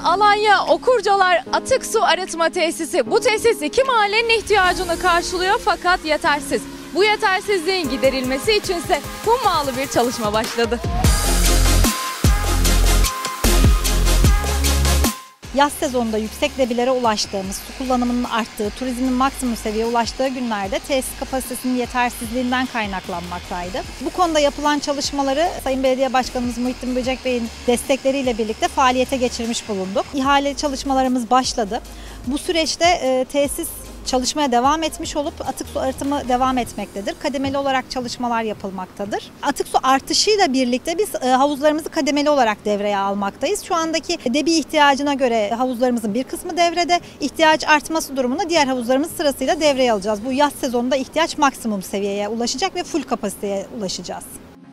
Alanya Okurcalar Atık Su Arıtma Tesisi. Bu tesis 2 mahallenin ihtiyacını karşılıyor fakat yetersiz. Bu yetersizliğin giderilmesi içinse hummalı bir çalışma başladı. Yaz sezonunda yüksek debilere ulaştığımız, su kullanımının arttığı, turizmin maksimum seviyeye ulaştığı günlerde tesis kapasitesinin yetersizliğinden kaynaklanmaktaydı. Bu konuda yapılan çalışmaları Sayın Belediye Başkanımız Muhittin Böcek Bey'in destekleriyle birlikte faaliyete geçirmiş bulunduk. İhale çalışmalarımız başladı. Bu süreçte tesis çalışmaya devam etmiş olup atık su arıtımı devam etmektedir. Kademeli olarak çalışmalar yapılmaktadır. Atık su artışıyla birlikte biz havuzlarımızı kademeli olarak devreye almaktayız. Şu andaki debi ihtiyacına göre havuzlarımızın bir kısmı devrede, ihtiyaç artması durumunda diğer havuzlarımız sırasıyla devreye alacağız. Bu yaz sezonunda ihtiyaç maksimum seviyeye ulaşacak ve full kapasiteye ulaşacağız.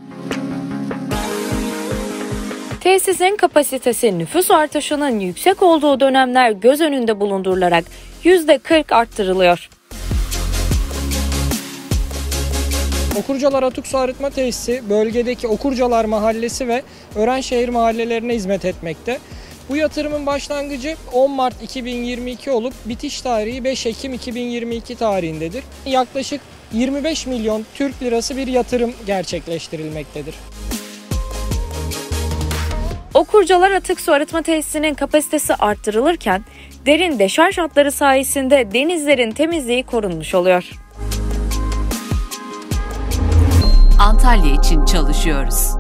Tesisin kapasitesi nüfus artışının yüksek olduğu dönemler göz önünde bulundurularak %40 arttırılıyor. Okurcalar Atık Su Arıtma Tesisi bölgedeki Okurcalar Mahallesi ve Örenşehir mahallelerine hizmet etmekte. Bu yatırımın başlangıcı 10 Mart 2022 olup bitiş tarihi 5 Ekim 2022 tarihindedir. Yaklaşık 25 milyon Türk lirası bir yatırım gerçekleştirilmektedir. Okurcalar Atık Su Arıtma Tesisi'nin kapasitesi arttırılırken derin deşarj hatları sayesinde denizlerin temizliği korunmuş oluyor. Antalya için çalışıyoruz.